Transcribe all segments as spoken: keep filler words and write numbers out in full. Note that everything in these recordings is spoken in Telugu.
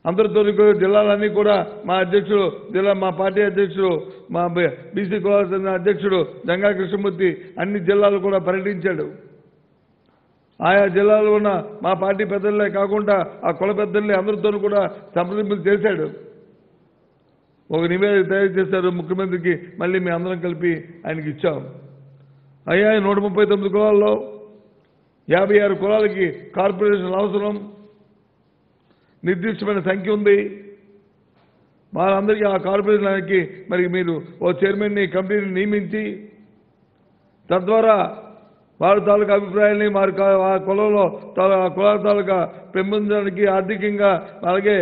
అందరితో జిల్లాలన్నీ కూడా మా అధ్యక్షుడు జిల్లా మా పార్టీ అధ్యక్షుడు మా బీసీ కులాలకు చెందిన అధ్యక్షుడు జంగా కృష్ణమూర్తి అన్ని జిల్లాలు కూడా పర్యటించాడు. ఆయా జిల్లాలో ఉన్న మా పార్టీ పెద్దలే కాకుండా ఆ కుల పెద్దల్ని అందరితో కూడా సంప్రదింపులు చేశాడు. ఒక నివేదిక తయారు చేశారు ముఖ్యమంత్రికి. మళ్ళీ మీ అందరం కలిపి ఆయనకి ఇచ్చాం. అయ్యా నూట ముప్పై తొమ్మిది కులాల్లో యాభై ఆరు కులాలకి కార్పొరేషన్ అవసరం, నిర్దిష్టమైన సంఖ్య ఉంది. వాళ్ళందరికీ ఆ కార్పొరేషన్కి మరి మీరు ఓ చైర్మన్ని కమిటీని నియమించి తద్వారా వారి తాలూకా అభిప్రాయాన్ని వారి ఆ కులంలో ఆ కులాల తాలూకా పెంపొందడానికి ఆర్థికంగా అలాగే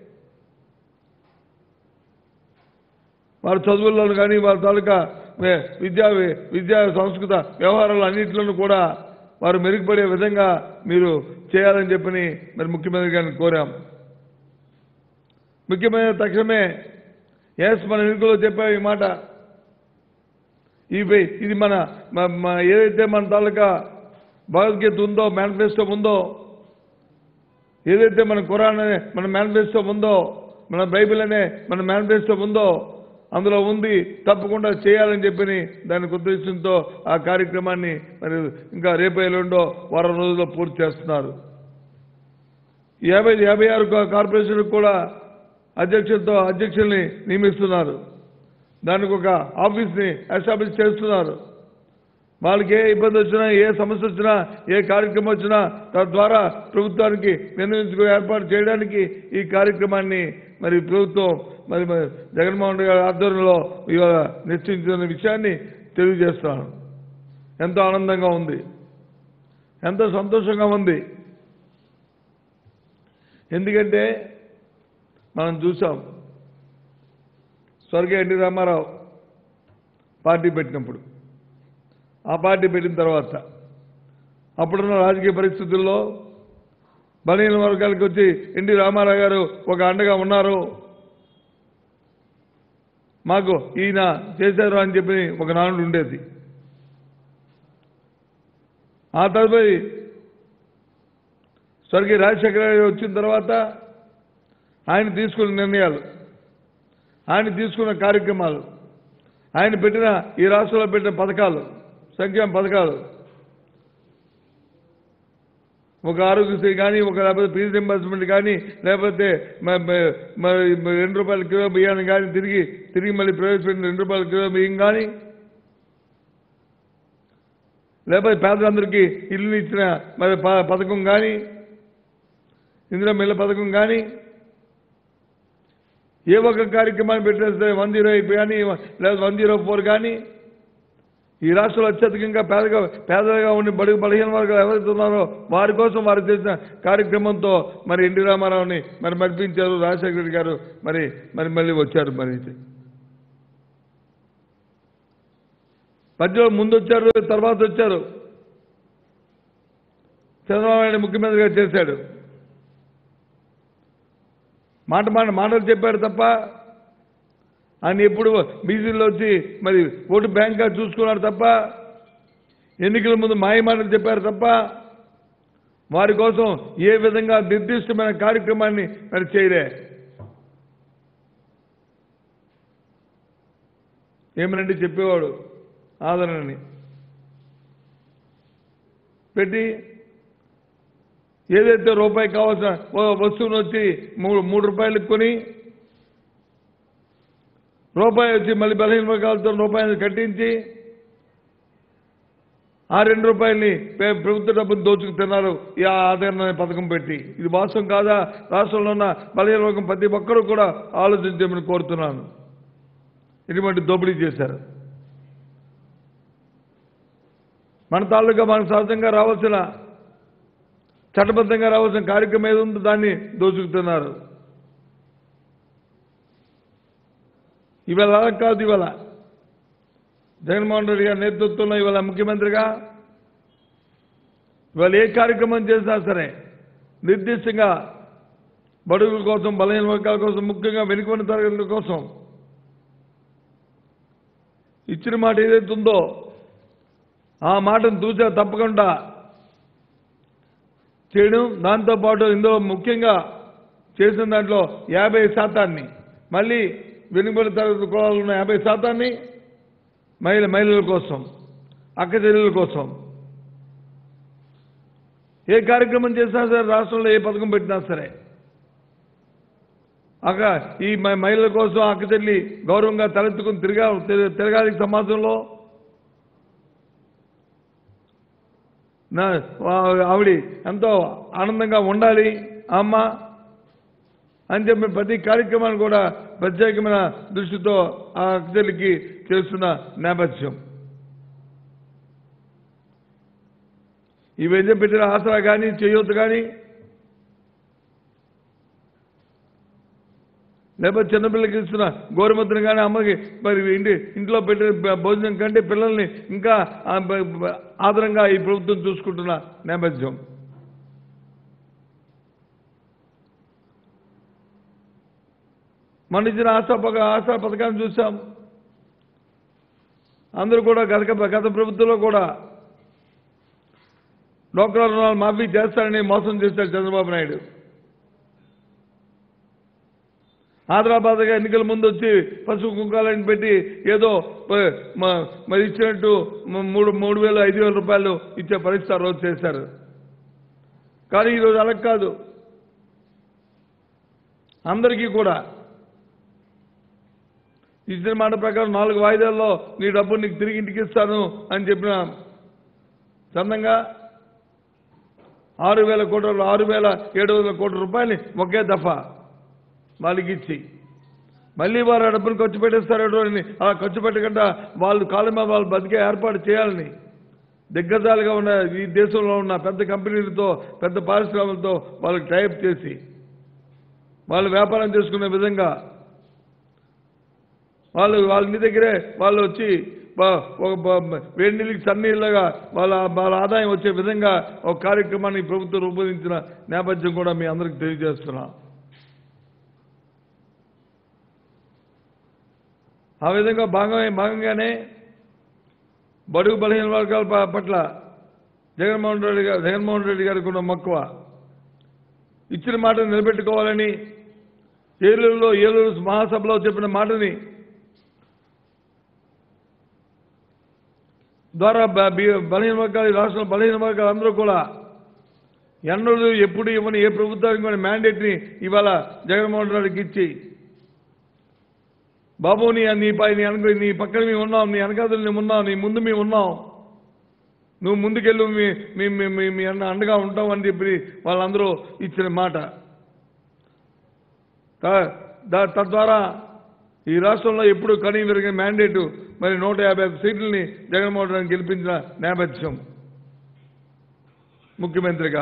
వారి చదువుల్లోనూ కానీ వారి తాలూకా విద్యా విద్యా సంస్కృత వ్యవహారాలు అన్నింటిలోనూ కూడా వారు మెరుగుపడే విధంగా మీరు చేయాలని చెప్పని మరి ముఖ్యమంత్రి గారిని కోరాం. ముఖ్యమైన తక్షణమే ఎస్ మన ఎన్నికల్లో చెప్పాం ఈ మాట. ఇవి ఇది మన ఏదైతే మన తాలూకా భగవద్గీత ఉందో, మేనిఫెస్టో ఉందో, ఏదైతే మన ఖురాన్ అనే మన మేనిఫెస్టో ఉందో, మన బైబిల్ అనే మన మేనిఫెస్టో ఉందో అందులో ఉంది, తప్పకుండా చేయాలని చెప్పని దానికి ఉద్దేశంతో ఆ కార్యక్రమాన్ని మరి ఇంకా రేపు ఎల్లుండో వారం రోజుల్లో పూర్తి చేస్తున్నారు. యాభై యాభై ఆరు కార్పొరేషన్లకు కూడా అధ్యక్షులతో అధ్యక్షుల్ని నియమిస్తున్నారు. దానికి ఒక ఆఫీస్ని ఎస్టాబ్లిష్ చేస్తున్నారు. వాళ్ళకి ఏ ఇబ్బంది వచ్చినా, ఏ సమస్య వచ్చినా, ఏ కార్యక్రమం వచ్చినా తద్వారా ప్రభుత్వానికి నిర్ణయించుకుని ఏర్పాటు చేయడానికి ఈ కార్యక్రమాన్ని మరి ప్రభుత్వం మరి జగన్మోహన్ రెడ్డి గారి ఆధ్వర్యంలో ఇవాళ నిశ్చయించిన విషయాన్ని తెలియజేస్తున్నాను. ఎంతో ఆనందంగా ఉంది, ఎంతో సంతోషంగా ఉంది. ఎందుకంటే మనం చూసాం స్వర్గీయ ఎన్టీ రామారావు పార్టీ పెట్టినప్పుడు, ఆ పార్టీ పెట్టిన తర్వాత అప్పుడున్న రాజకీయ పరిస్థితుల్లో బలహీన వర్గాలకు వచ్చి ఎన్టీ రామారావు గారు ఒక అండగా ఉన్నారు, మాకు ఈయన చేశారు అని చెప్పి ఒక నానుడు ఉండేది. ఆ తదుపరి స్వర్గీయ రాజశేఖర గారు వచ్చిన తర్వాత ఆయన తీసుకున్న నిర్ణయాలు, ఆయన తీసుకున్న కార్యక్రమాలు, ఆయన పెట్టిన ఈ రాష్ట్రంలో పెట్టిన పథకాలు, సంక్షేమ పథకాలు, ఒక ఆరోగ్యశ్రీ కానీ, ఒక లేకపోతే ఫీజు రింబర్స్మెంట్ కానీ, లేకపోతే రెండు రూపాయల కిలో బియ్యాన్ని కానీ తిరిగి తిరిగి మళ్ళీ ప్రవేశపెట్టిన రెండు రూపాయల కిలో బియ్యం కానీ, లేకపోతే పేదలందరికీ ఇల్లు ఇచ్చిన మరి పథకం కానీ, ఇందులో మిల్ల పథకం కానీ, ఏ ఒక్క కార్యక్రమాన్ని పెట్టేస్తే వన్ జీరో ఎయిట్ కానీ లేదా వన్ జీరో ఫోర్ కానీ ఈ రాష్ట్రంలో అత్యధికంగా పేదగా పేదలుగా ఉండి బడుగు బలహీన వర్గాలు ఎవరైతే ఉన్నారో వారి కోసం వారు చేసిన కార్యక్రమంతో మరి ఎన్టీ రామారావుని మరి మర్పించారు. రాజశేఖర రెడ్డి గారు మరి మరి మళ్ళీ వచ్చారు. మరి మధ్యలో ముందు వచ్చారు, తర్వాత వచ్చారు. చంద్రబాబు నాయుడు ముఖ్యమంత్రిగా చేశాడు. మాట మాట మాటలు చెప్పాడు తప్ప ఆయన ఎప్పుడు బీసీలో వచ్చి మరి ఓటు బ్యాంక్గా చూసుకున్నాడు తప్ప, ఎన్నికల ముందు మాయ మాటలు చెప్పారు తప్ప వారి కోసం ఏ విధంగా నిర్దిష్టమైన కార్యక్రమాన్ని మరి చేయలే. ఏమనంటే చెప్పేవాడు ఆదరణని పెట్టి ఏదైతే రూపాయి కావాల్సిన వస్తువును వచ్చి మూడు మూడు రూపాయలకు కొని రూపాయి వచ్చి మళ్ళీ బలహీన వర్గాలతో రూపాయలు కట్టించి ఆ రెండు రూపాయలని ప్రభుత్వ డబ్బును దోచుకు తిన్నారు ఈ ఆదరణ పథకం పెట్టి. ఇది వాస్తవం కాదా? రాష్ట్రంలో ఉన్న బలహీన వర్గం ప్రతి ఒక్కరూ కూడా ఆలోచించమని కోరుతున్నాను. ఇటువంటి దోపిడీ చేశారు. మన తాలూకా మనకు సహజంగా రావాల్సిన చట్టబద్ధంగా రావాల్సిన కార్యక్రమం ఏది ఉందో దాన్ని దోచుకుతున్నారు. ఇవాళ అలా కాదు. ఇవాళ జగన్మోహన్ రెడ్డి గారి నేతృత్వంలో ఇవాళ ముఖ్యమంత్రిగా ఇవాళ ఏ కార్యక్రమం చేసినా సరే నిర్దిష్టంగా బడుగుల కోసం, బలహీన వర్గాల కోసం, ముఖ్యంగా వెనుకబడిన తరగతుల కోసం ఇచ్చిన మాట ఏదైతే ఉందో ఆ మాటను తూచా తప్పకుండా చేయడం, దాంతోపాటు ఇందులో ముఖ్యంగా చేసిన దాంట్లో యాభై శాతాన్ని మళ్ళీ వెనుకబడిన తరగతి కులాలు ఉన్న యాభై శాతాన్ని మహిళ మహిళల కోసం, అక్క చెల్లెల కోసం ఏ కార్యక్రమం చేసినా సరే, రాష్ట్రంలో ఏ పథకం పెట్టినా సరే అక్క ఈ మహిళల కోసం అక్క చెల్లి గౌరవంగా తలెత్తుకుని తిరగా తిరగాలి సమాజంలో. నా ఆవిడ ఎంతో ఆనందంగా ఉండాలి అమ్మ అని చెప్పి ప్రతి కార్యక్రమాన్ని కూడా ప్రత్యేకమైన దృష్టితో ఆ అక్క చెల్లికి చేస్తున్న నేపథ్యం. ఇవన్నీ పెట్టిన ఆసరా కానీ, చేయొద్దు కానీ, లేకపోతే చిన్నపిల్లలకి ఇస్తున్న గోరుముద్దను కానీ అమ్మకి మరి ఇంటి ఇంట్లో పెట్టిన భోజనం కంటే పిల్లల్ని ఇంకా ఆదరంగా ఈ ప్రభుత్వం చూసుకుంటున్న నేపథ్యం. మన ఇచ్చిన ఆశా పథ ఆశా పథకాన్ని చూసాం. అందరూ కూడా గత గత ప్రభుత్వంలో కూడా డోక్రా రుణాలు మాఫీ చేస్తారని మోసం చేశారు చంద్రబాబు నాయుడు. హైదరాబాద్గా ఎన్నికల ముందు వచ్చి పసుపు కుంకాలని పెట్టి ఏదో మరి ఇచ్చినట్టు మూడు మూడు వేలు ఐదు వేల రూపాయలు ఇచ్చే పరిస్థితి రోజు చేశారు. కానీ ఈరోజు అలా కాదు. అందరికీ కూడా ఇచ్చిన మాట ప్రకారం నాలుగు వాయిదాల్లో నీ డబ్బు నీకు తిరిగి ఇంటికి ఇస్తాను అని చెప్పిన చందంగా ఆరు వేల కోట్ల ఆరు వేల ఏడు వందల కోట్ల రూపాయలు ఒకే దఫా వాళ్ళకి ఇచ్చి మళ్ళీ వారు ఆ డబ్బులు ఖర్చు పెట్టేస్తారో అని అలా ఖర్చు పెట్టకుండా వాళ్ళు కాళ్ళ మీద వాళ్ళు బతికే ఏర్పాటు చేయాలని దిగ్గజాలుగా ఉన్న ఈ దేశంలో ఉన్న పెద్ద కంపెనీలతో, పెద్ద పారిశ్రామికలతో వాళ్ళకి టైప్ చేసి వాళ్ళు వ్యాపారం చేసుకునే విధంగా వాళ్ళు వాళ్ళ ఇంటి దగ్గరే వాళ్ళు వచ్చి వేడి నీళ్ళకి సన్నీళ్ళగా వాళ్ళ వాళ్ళ ఆదాయం వచ్చే విధంగా ఒక కార్యక్రమాన్ని ప్రభుత్వం రూపొందించిన నేపథ్యం కూడా మీ అందరికీ తెలియజేస్తున్నాం. ఆ విధంగా భాగమే భాగంగానే బడుగు బలహీన వర్గాల పట్ల జగన్మోహన్ రెడ్డి గారు జగన్మోహన్ రెడ్డి గారికి ఉన్న మక్కువ, ఇచ్చిన మాట నిలబెట్టుకోవాలని ఏలూరులో ఏలూరు మహాసభలో చెప్పిన మాటని ద్వారా బలహీన వర్గాలు రాష్ట్రంలో బలహీన వర్గాలు అందరూ కూడా ఎన్నడూ ఎప్పుడు ఇవ్వని ఏ ప్రభుత్వానికి కూడా మ్యాండేట్ని ఇవాళ జగన్మోహన్ రెడ్డికి ఇచ్చి బాబు నీ నీ పై నీ వెనక నీ పక్కన మేము ఉన్నాం, నీ వెనకాతలు మేము ఉన్నాం, నీ ముందు మేము ఉన్నాం, నువ్వు ముందుకెళ్ళు, మీ మీ అన్న అండగా ఉంటాం అని చెప్పి వాళ్ళందరూ ఇచ్చిన మాట. తద్వారా ఈ రాష్ట్రంలో ఎప్పుడు కనీ విరిగిన మ్యాండేటు మరి నూట యాభై సీట్లని జగన్మోహన్ రెడ్డిని గెలిపించిన నేపథ్యం ముఖ్యమంత్రిగా.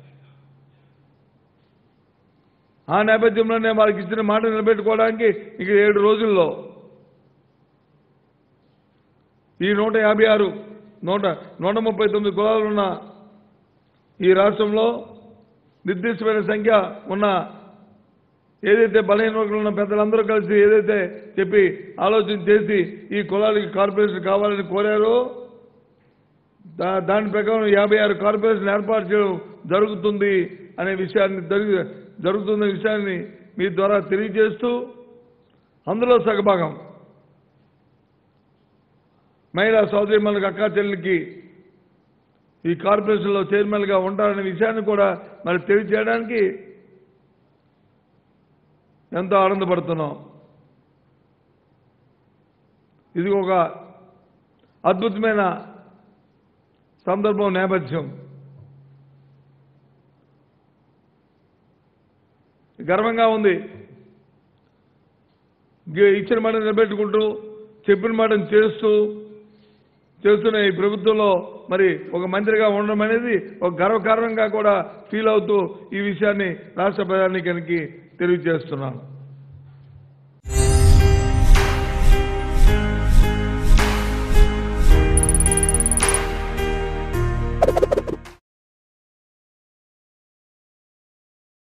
ఆ నేపథ్యంలోనే వాళ్ళకి ఇచ్చిన మాట నిలబెట్టుకోవడానికి ఇక ఏడు రోజుల్లో ఈ నూట యాభై ఆరు నూట నూట ముప్పై తొమ్మిది కులాలున్న ఈ రాష్ట్రంలో నిర్దిష్టమైన సంఖ్య ఉన్న ఏదైతే బలహీన వర్గాలు ఉన్న పెద్దలందరూ కలిసి ఏదైతే చెప్పి ఆలోచన చేసి ఈ కులాలకి కార్పొరేషన్ కావాలని కోరారో దాని ప్రకారం యాభై ఆరు కార్పొరేషన్ ఏర్పాటు చేయడం జరుగుతుంది అనే విషయాన్ని జరుగుతున్న విషయాన్ని మీ ద్వారా తెలియజేస్తూ అందులో సగభాగం మహిళా సోదరీమణులకు అక్కా చెల్లెలకి ఈ కార్పొరేషన్లో చైర్మన్గా ఉంటారనే విషయాన్ని కూడా మరి తెలియజేయడానికి ఎంతో ఆనందపడుతున్నాం. ఇది ఒక అద్భుతమైన సందర్భం నేపథ్యం. గర్వంగా ఉంది. ఇచ్చిన మాట నిలబెట్టుకుంటూ చెప్పిన మాటను చేస్తూ చేస్తున్న ఈ ప్రభుత్వంలో మరి ఒక మంత్రిగా ఉండడం అనేది ఒక గర్వకారణంగా కూడా ఫీల్ అవుతూ ఈ విషయాన్ని రాష్ట్ర ప్రధానికి తెలియజేస్తున్నాను.